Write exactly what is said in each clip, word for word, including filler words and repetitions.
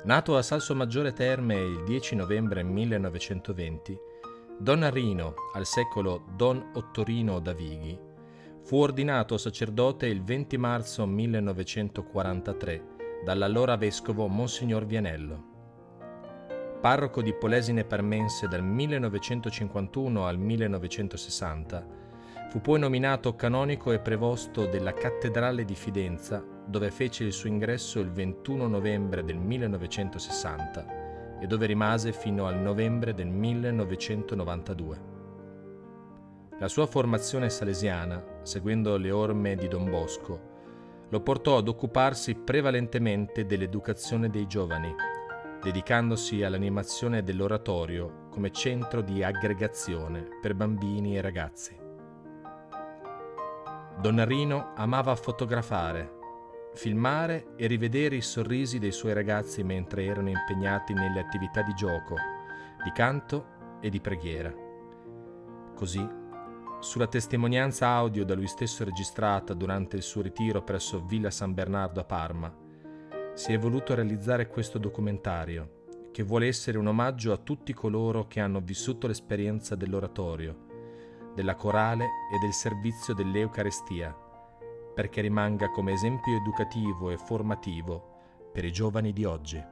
Nato a Salsomaggiore Terme il dieci novembre millenovecentoventi, Don Arrino, al secolo Don Ottorino da Vighi, fu ordinato sacerdote il venti marzo millenovecentoquarantatré dall'allora vescovo Monsignor Vianello. Parroco di Polesine Parmense dal millenovecentocinquantuno al millenovecentosessanta, fu poi nominato canonico e prevosto della Cattedrale di Fidenza, dove fece il suo ingresso il ventuno novembre del millenovecentosessanta e dove rimase fino al novembre del millenovecentonovantadue. La sua formazione salesiana, seguendo le orme di Don Bosco, lo portò ad occuparsi prevalentemente dell'educazione dei giovani, dedicandosi all'animazione dell'oratorio come centro di aggregazione per bambini e ragazzi. Don Arrino amava fotografare, filmare e rivedere i sorrisi dei suoi ragazzi mentre erano impegnati nelle attività di gioco, di canto e di preghiera. Così, sulla testimonianza audio da lui stesso registrata durante il suo ritiro presso Villa San Bernardo a Parma, si è voluto realizzare questo documentario, che vuole essere un omaggio a tutti coloro che hanno vissuto l'esperienza dell'oratorio, della corale e del servizio dell'Eucarestia, perché rimanga come esempio educativo e formativo per i giovani di oggi.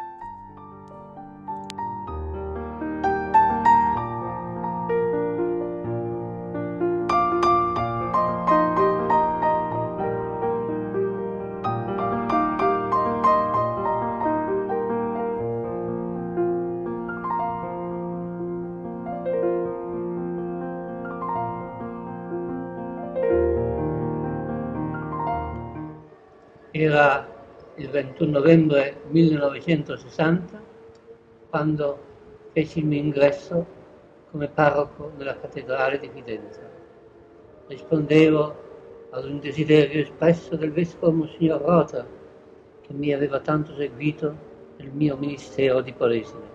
Era il ventuno novembre millenovecentosessanta quando feci il mio ingresso come parroco nella cattedrale di Fidenza. Rispondevo ad un desiderio espresso del vescovo Monsignor Rota, che mi aveva tanto seguito nel mio ministero di Polesine.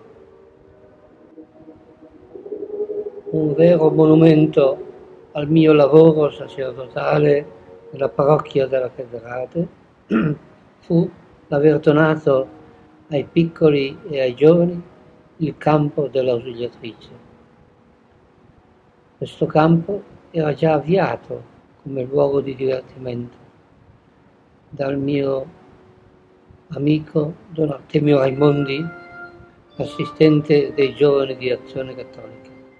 Un vero monumento al mio lavoro sacerdotale nella parrocchia della Cattedrale fu l'aver donato ai piccoli e ai giovani il campo dell'ausiliatrice. Questo campo era già avviato come luogo di divertimento dal mio amico Don Artemio Raimondi, assistente dei giovani di Azione Cattolica.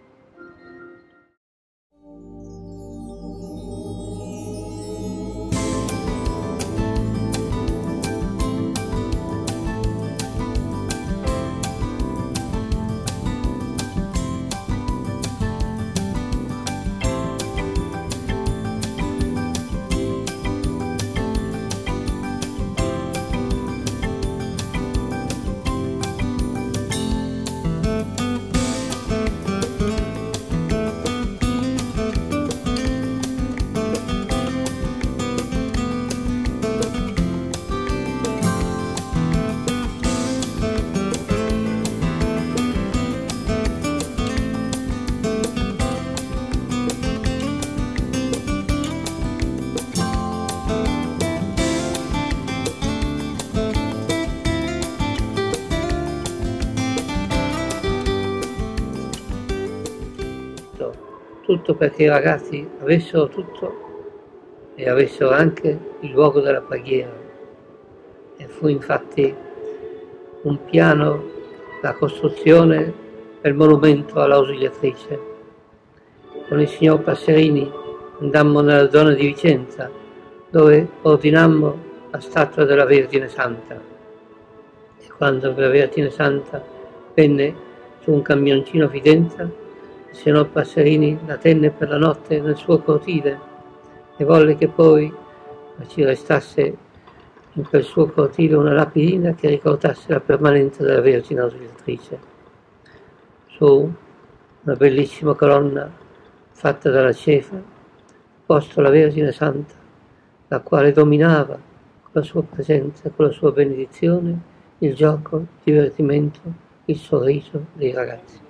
Tutto perché i ragazzi avessero tutto e avessero anche il luogo della preghiera. E fu infatti un piano la costruzione del monumento all'ausiliatrice. Con il signor Passerini andammo nella zona di Vicenza, dove ordinammo la statua della Vergine Santa. E quando la Vergine Santa venne su un camioncino a Fidenza, il signor Passerini la tenne per la notte nel suo cortile e volle che poi ci restasse in quel suo cortile una lapidina che ricordasse la permanenza della Vergine Ausiliatrice. Su una bellissima colonna fatta dalla cefa, posto la Vergine Santa, la quale dominava con la sua presenza, con la sua benedizione, il gioco, il divertimento, il sorriso dei ragazzi.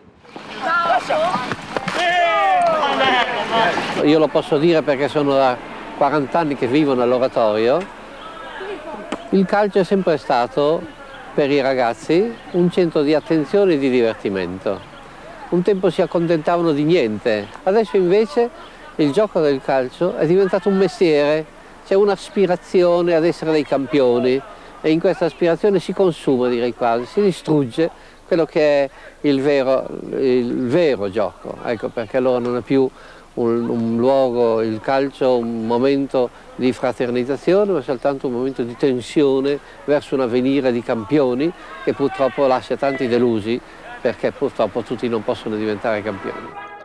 Io lo posso dire perché sono da quaranta anni che vivo nell'oratorio. Il calcio è sempre stato per i ragazzi un centro di attenzione e di divertimento. Un tempo si accontentavano di niente, adesso invece il gioco del calcio è diventato un mestiere, c'è un'aspirazione ad essere dei campioni e in questa aspirazione si consuma, direi quasi, si distrugge quello che è il vero, il vero gioco, ecco, perché allora non è più un, un luogo, il calcio, un momento di fraternizzazione, ma soltanto un momento di tensione verso un avvenire di campioni che purtroppo lascia tanti delusi, perché purtroppo tutti non possono diventare campioni.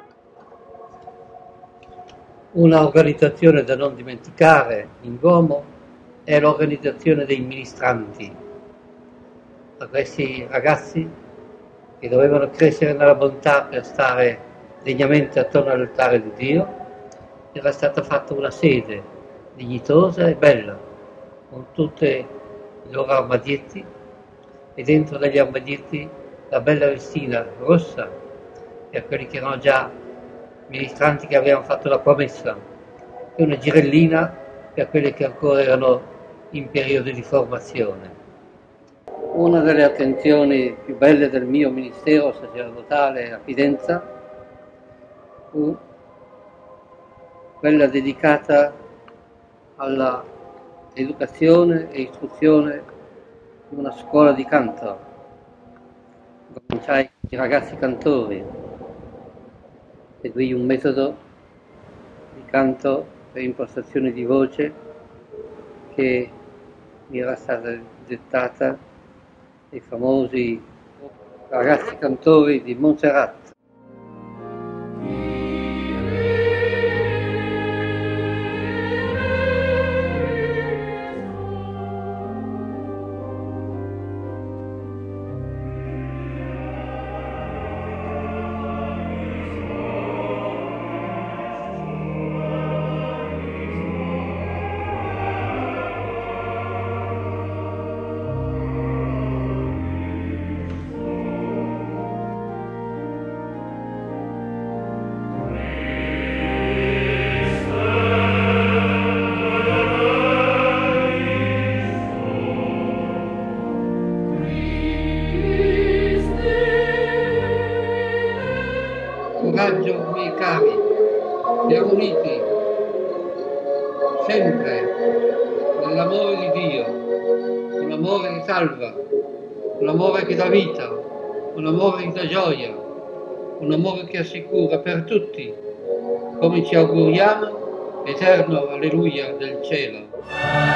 Una organizzazione da non dimenticare in Como è l'organizzazione dei ministranti, a questi ragazzi che dovevano crescere nella bontà per stare degnamente attorno all'altare di Dio. Era stata fatta una sede dignitosa e bella, con tutti i loro armadietti, e dentro degli armadietti la bella vestina rossa per quelli che erano già ministranti che avevano fatto la promessa, e una girellina per quelli che ancora erano in periodo di formazione. Una delle attenzioni più belle del mio ministero sacerdotale a Fidenza fu quella dedicata alla educazione e istruzione di una scuola di canto. Cominciai i ragazzi cantori, seguì un metodo di canto per impostazione di voce che mi era stata dettata dai famosi ragazzi cantori di Montserrat. Coraggio, miei cari, siamo uniti sempre nell'amore di Dio, un amore che salva, un amore che dà vita, un amore che dà gioia, un amore che assicura per tutti, come ci auguriamo, eterno alleluia del cielo.